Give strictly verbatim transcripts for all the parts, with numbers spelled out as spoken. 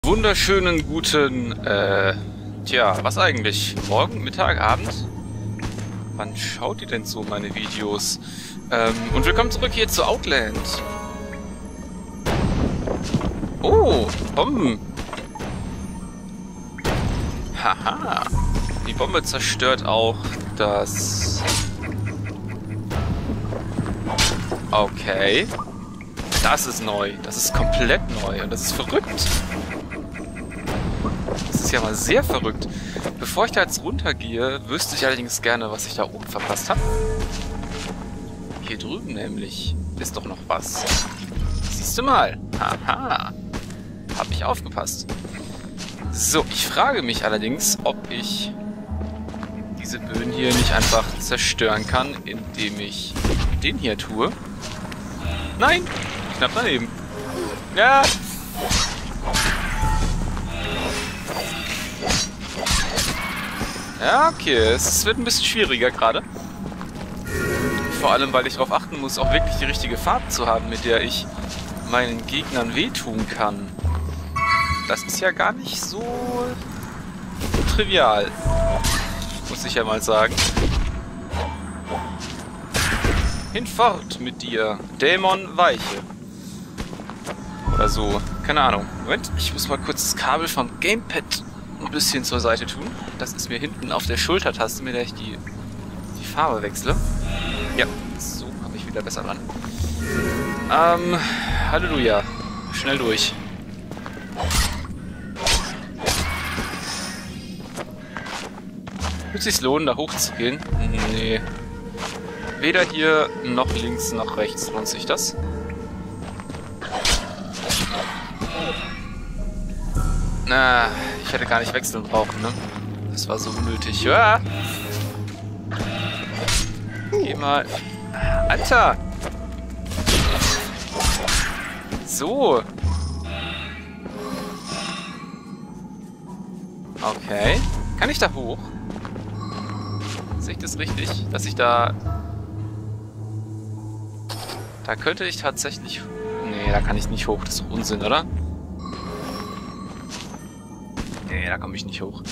Wunderschönen guten, äh, tja, was eigentlich? Morgen, Mittag, Abend? Wann schaut ihr denn so meine Videos? Ähm, und willkommen zurück hier zu Outland. Oh, Bomben. Haha. Die Bombe zerstört auch das... Okay. Das ist neu. Das ist komplett neu. Und das ist verrückt. Das ist ja mal sehr verrückt. Bevor ich da jetzt runtergehe, wüsste ich allerdings gerne, was ich da oben verpasst habe. Hier drüben nämlich ist doch noch was. Siehst du mal. Haha. Hab ich aufgepasst. So, ich frage mich allerdings, ob ich diese Böden hier nicht einfach zerstören kann, indem ich den hier tue. Nein! Knapp daneben. Ja! Ja, okay. Es wird ein bisschen schwieriger gerade. Vor allem, weil ich darauf achten muss, auch wirklich die richtige Farbe zu haben, mit der ich meinen Gegnern wehtun kann. Das ist ja gar nicht so trivial. Muss ich ja mal sagen. Hinfort mit dir, Dämon Weiche. Oder so. Keine Ahnung. Moment, ich muss mal kurz das Kabel vom Gamepad ein bisschen zur Seite tun. Das ist mir hinten auf der Schultertaste, mit der ich die, die Farbe wechsle. Ja, so komme ich wieder besser ran. Ähm, Halleluja. Schnell durch. Wird es sich lohnen, da hoch zu gehen? Nee. Weder hier, noch links, noch rechts lohnt sich das. Na, ich hätte gar nicht wechseln brauchen, ne? Das war so unnötig. Ja! Geh mal. Alter! So. Okay. Kann ich da hoch? Sehe ich das richtig? Dass ich da... Da könnte ich tatsächlich... Nee, da kann ich nicht hoch. Das ist doch Unsinn, oder? Nee, da komme ich nicht hoch.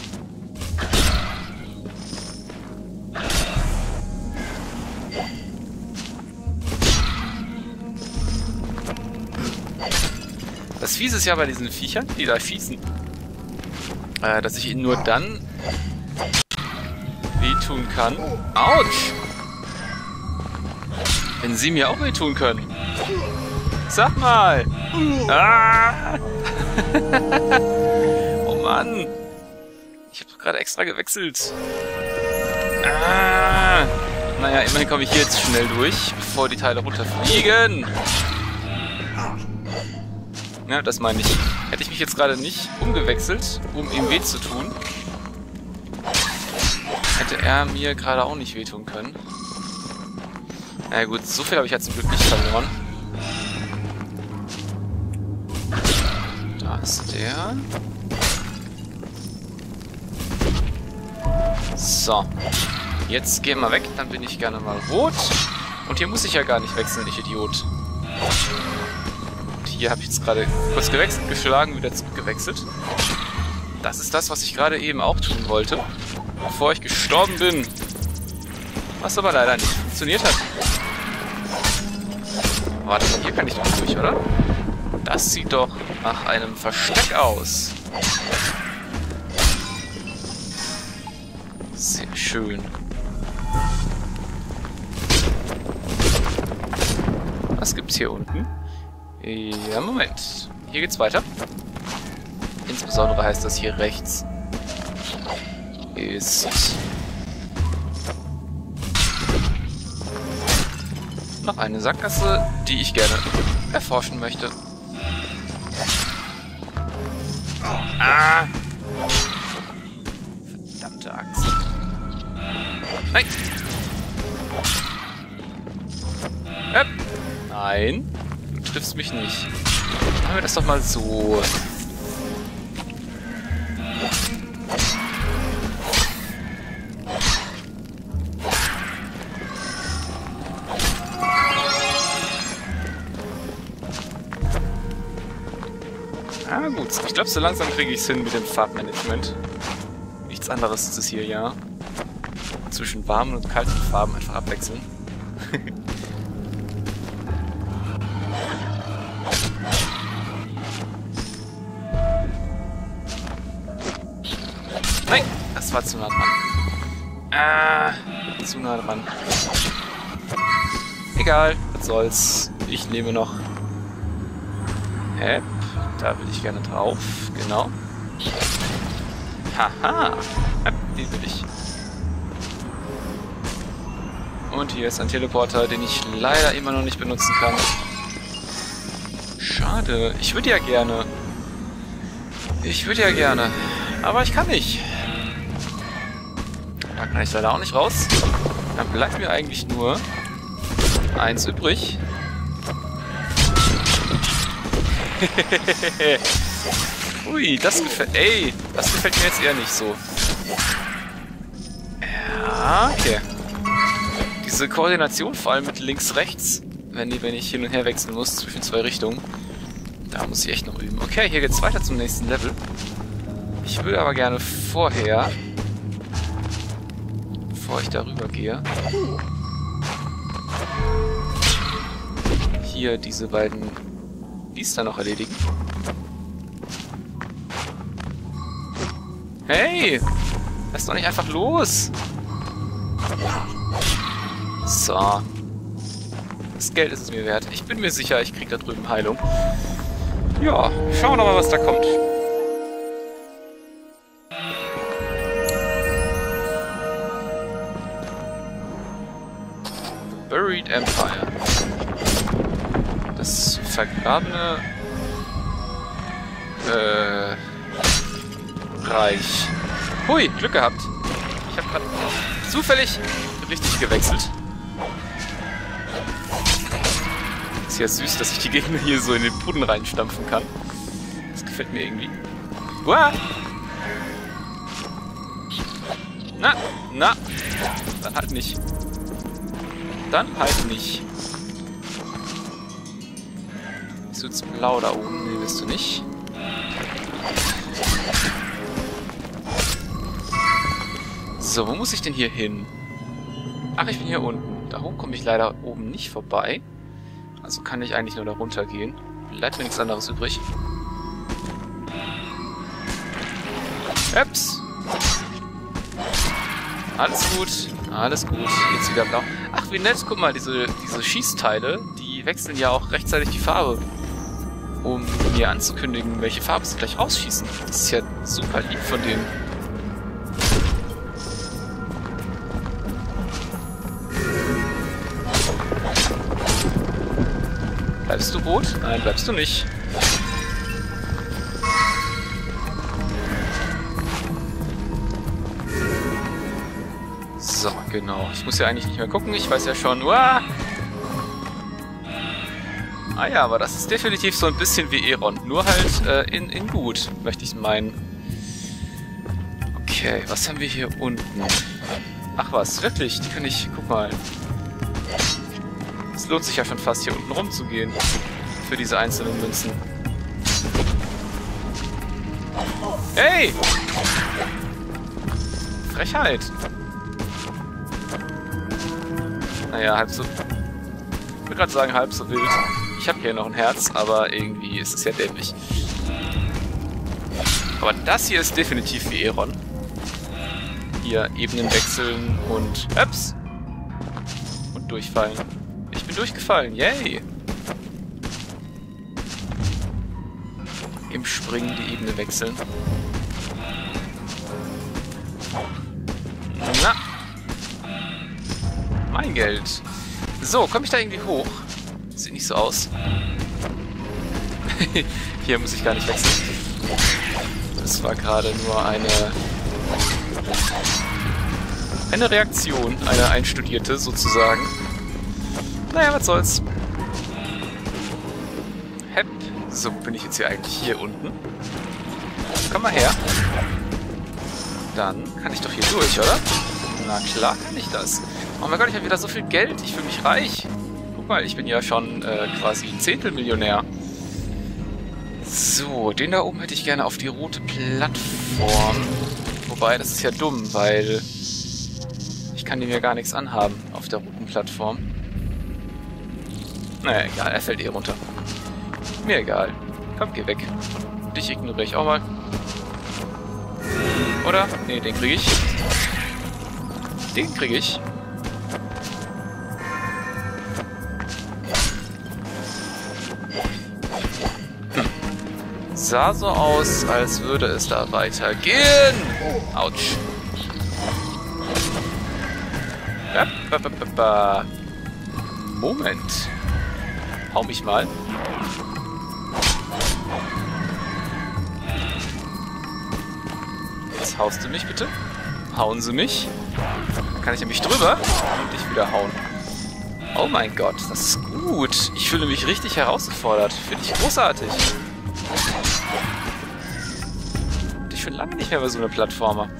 Das Fiese ist ja bei diesen Viechern, die da schießen, äh, dass ich ihnen nur dann wehtun kann. Autsch! Wenn sie mir auch wehtun können. Sag mal! Ah! Oh Mann! Ich habe gerade extra gewechselt. Ah! Naja, immerhin komme ich hier jetzt schnell durch, bevor die Teile runterfliegen. Ja, das meine ich. Hätte ich mich jetzt gerade nicht umgewechselt, um ihm weh zu tun, hätte er mir gerade auch nicht wehtun können. Na ja, gut, so viel habe ich ja zum Glück nicht verloren. Da ist der. So. Jetzt gehen wir weg, dann bin ich gerne mal rot. Und hier muss ich ja gar nicht wechseln, ich Idiot. Und hier habe ich jetzt gerade kurz gewechselt, geschlagen, wieder zurückgewechselt. Das ist das, was ich gerade eben auch tun wollte, bevor ich gestorben bin. Was aber leider nicht funktioniert hat. Warte, hier kann ich doch durch, oder? Das sieht doch nach einem Versteck aus. Sehr schön. Was gibt's hier unten? Ja, Moment. Hier geht's weiter. Insbesondere heißt das hier rechts ist noch eine Sackgasse, die ich gerne erforschen möchte. Ah! Verdammte Axt. Nein! Äp. Nein, du triffst mich nicht. Machen wir das doch mal so. glaube, so langsam kriege ich es hin mit dem Farbmanagement. Nichts anderes ist es hier, ja. Zwischen warmen und kalten Farben einfach abwechseln. Nein! Das war zu nah dran. Ah, zu nah dran. Egal, was soll's. Ich nehme noch... Hä? Da will ich gerne drauf. Genau. Haha! Den will ich. Und hier ist ein Teleporter, den ich leider immer noch nicht benutzen kann. Schade. Ich würde ja gerne. Ich würde ja gerne. Aber ich kann nicht. Da kann ich leider auch nicht raus. Dann bleibt mir eigentlich nur eins übrig. Ui, das gefällt... Ey, das gefällt mir jetzt eher nicht so. Ja, okay. Diese Koordination, vor allem mit links-rechts, wenn, wenn ich hin und her wechseln muss zwischen zwei Richtungen, da muss ich echt noch üben. Okay, hier geht's weiter zum nächsten Level. Ich würde aber gerne vorher, bevor ich darüber gehe, hier diese beiden Biester noch erledigen. Hey! Lass doch nicht einfach los! So. Das Geld ist es mir wert. Ich bin mir sicher, ich krieg da drüben Heilung. Ja, schauen wir doch mal, was da kommt. Buried Empire. Das vergrabene äh, Reich. Hui, Glück gehabt. Ich habe gerade zufällig richtig gewechselt. Ist ja süß, dass ich die Gegner hier so in den Boden reinstampfen kann. Das gefällt mir irgendwie. Uah! Na, na. Dann halt nicht. Dann halt nicht. Bist du jetzt blau da oben? Nee, bist du nicht. So, wo muss ich denn hier hin? Ach, ich bin hier unten. Da hoch komme ich leider oben nicht vorbei. Also kann ich eigentlich nur da runter gehen. Bleibt mir nichts anderes übrig. Ups. Alles gut. Alles gut. Jetzt wieder blau. Ach, wie nett. Guck mal, diese, diese Schießteile, die wechseln ja auch rechtzeitig die Farbe. Um mir anzukündigen, welche Farbe sie gleich rausschießen. Das ist ja super lieb von denen. Bleibst du rot? Nein, bleibst du nicht. So, genau. Ich muss ja eigentlich nicht mehr gucken. Ich weiß ja schon... Uah! Ah ja, aber das ist definitiv so ein bisschen wie Aeron. Nur halt äh, in, in gut, möchte ich meinen. Okay, was haben wir hier unten? Ach was, wirklich? Die kann ich... Guck mal. Es lohnt sich ja schon fast, hier unten rumzugehen. Für diese einzelnen Münzen. Hey! Frechheit! Naja, halb so... Ich würde gerade sagen, halb so wild. Ich habe hier noch ein Herz, aber irgendwie ist es ja dämlich. Aber das hier ist definitiv wie Aeron. Hier Ebenen wechseln und... Ups! Und durchfallen. Ich bin durchgefallen, yay! Im Springen die Ebene wechseln. Na! Mein Geld. So, komme ich da irgendwie hoch? Sieht nicht so aus. Hier muss ich gar nicht wechseln. Das war gerade nur eine... Eine Reaktion, eine einstudierte sozusagen. Naja, was soll's. Hepp. So, bin ich jetzt hier eigentlich hier unten? Komm mal her. Dann kann ich doch hier durch, oder? Na klar kann ich das. Oh mein Gott, ich habe wieder so viel Geld. Ich fühle mich reich. Guck mal, ich bin ja schon äh, quasi Zehntelmillionär. So, den da oben hätte ich gerne auf die rote Plattform. Wobei, das ist ja dumm, weil ich kann dem ja gar nichts anhaben auf der roten Plattform. Naja, egal, er fällt eh runter. Mir egal. Komm, geh weg. Dich ignoriere ich auch mal. Oder? Nee, den kriege ich. Den kriege ich. Hm. Sah so aus, als würde es da weitergehen. Autsch. Moment. Hau mich mal. Jetzt haust du mich bitte. Hauen Sie mich. Dann kann ich nämlich drüber und dich wieder hauen. Oh mein Gott, das ist gut. Ich fühle mich richtig herausgefordert. Finde ich großartig. Ich bin lange nicht mehr bei so einer Plattformer.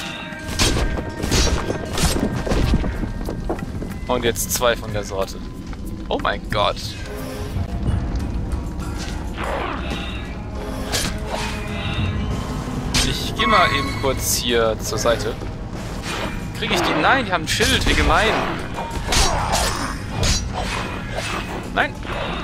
Und jetzt zwei von der Sorte. Oh mein Gott. Ich gehe mal eben kurz hier zur Seite. Kriege ich die? Nein, die haben ein Schild. Wie gemein. Nein.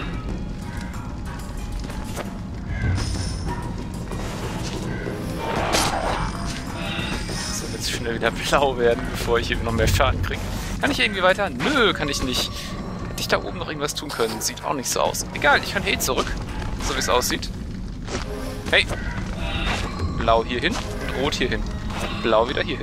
So, jetzt schnell wieder blau werden, bevor ich eben noch mehr Schaden kriege. Kann ich irgendwie weiter? Nö, kann ich nicht. Hätte ich da oben noch irgendwas tun können? Sieht auch nicht so aus. Egal, ich kann hey zurück. So wie es aussieht. Hey. Blau hier hin und rot hier hin. Blau wieder hier hin.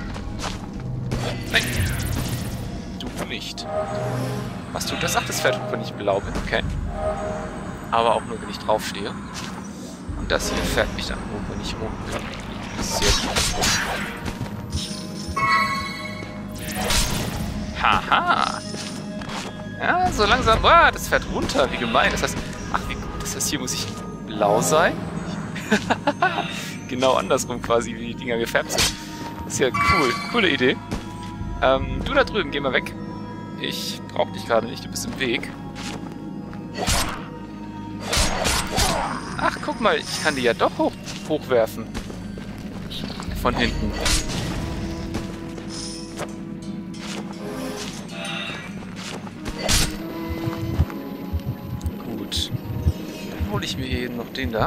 Nein. Du nicht. Was tut das? Ach, das fährt, wenn ich blau bin. Okay. Aber auch nur, wenn ich draufstehe. Und das hier fährt mich dann hoch, wenn ich oben bin. Sehr gut. Haha. Ja, so langsam. Ah, das fährt runter. Wie gemein. Das heißt, ach, wie gut. Das heißt, hier muss ich blau sein. Genau andersrum quasi, wie die Dinger gefärbt sind. Das ist ja cool. Coole Idee. Ähm, du da drüben, geh mal weg. Ich brauch dich gerade nicht. Du bist im Weg. Ach, guck mal. Ich kann die ja doch hoch, hochwerfen. Von hinten. Hole ich mir hier noch den da.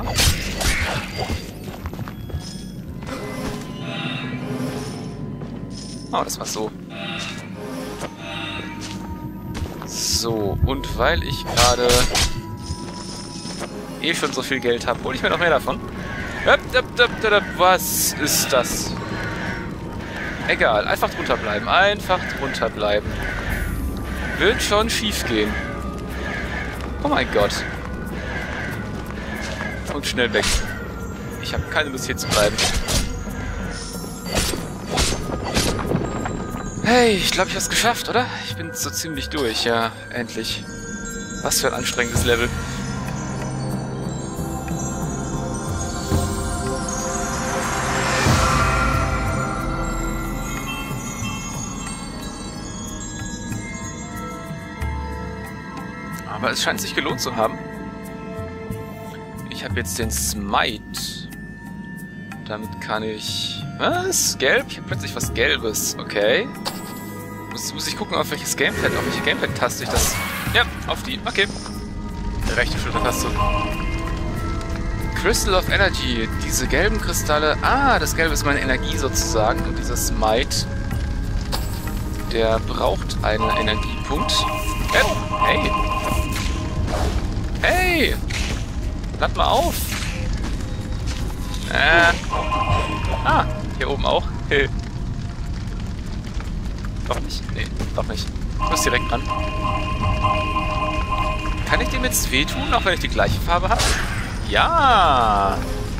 Oh, das war so. So, und weil ich gerade eh schon so viel Geld habe, hole ich mir noch mehr davon. Was ist das? Egal, einfach drunter bleiben. Einfach drunter bleiben. Wird schon schief gehen. Oh mein Gott. Und schnell weg. Ich habe keine Lust hier zu bleiben. Hey, ich glaube, ich habe es geschafft, oder? Ich bin so ziemlich durch, ja, endlich. Was für ein anstrengendes Level. Aber es scheint sich gelohnt zu haben. Ich habe jetzt den Smite. Damit kann ich... Was? Gelb? Ich habe plötzlich was Gelbes. Okay. Muss, muss ich gucken, auf welches Gamepad, auf welche Gamepad-Taste ich das... Ja, auf die. Okay. Rechte Schultertaste. Crystal of Energy. Diese gelben Kristalle... Ah, das Gelbe ist meine Energie sozusagen. Und dieser Smite... Der braucht einen Energiepunkt. Hey! Hey! Lad mal auf! Äh. Ah, hier oben auch. Hey. Doch nicht? Nee, doch nicht. Ich muss direkt ran. Kann ich dem jetzt wehtun, auch wenn ich die gleiche Farbe habe? Ja!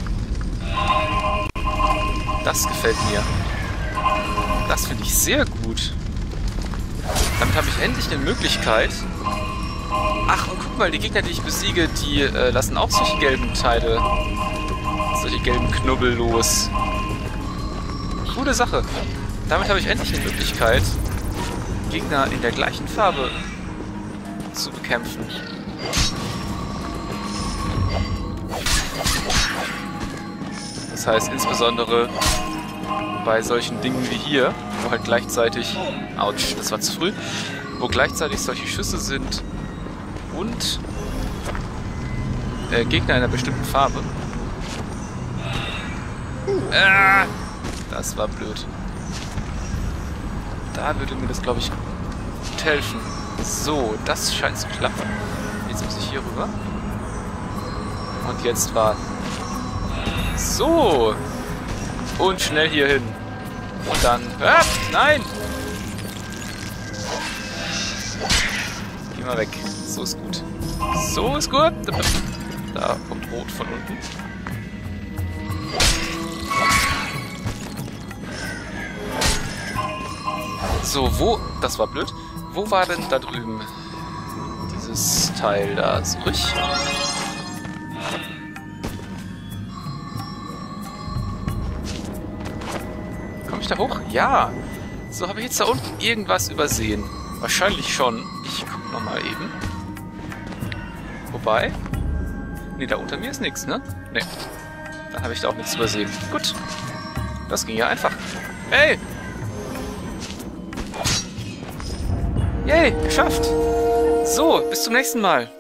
Das gefällt mir. Das finde ich sehr gut. Damit habe ich endlich eine Möglichkeit... Ach, und guck mal, die Gegner, die ich besiege, die äh, lassen auch solche gelben Teile, solche gelben Knubbel los. Coole Sache. Damit habe ich endlich eine Möglichkeit, Gegner in der gleichen Farbe zu bekämpfen. Das heißt insbesondere bei solchen Dingen wie hier, wo halt gleichzeitig... Autsch, das war zu früh. Wo gleichzeitig solche Schüsse sind und äh, Gegner einer bestimmten Farbe. Ah, das war blöd. Da würde mir das, glaube ich, gut helfen. So, das scheint zu klappen. Jetzt muss ich hier rüber. Und jetzt warten. So. Und schnell hier hin. Und dann... Ah, nein! Geh mal weg. So ist gut. So ist gut. Da kommt Rot von unten. So, wo... Das war blöd. Wo war denn da drüben dieses Teil da? So ruhig. Komme ich da hoch? Ja. So, habe ich jetzt da unten irgendwas übersehen? Wahrscheinlich schon. Ich gucke nochmal eben. Wobei... Ne, da unter mir ist nichts, ne? Ne. Dann habe ich da auch nichts übersehen. Gut. Das ging ja einfach. Hey! Yay, geschafft! So, bis zum nächsten Mal.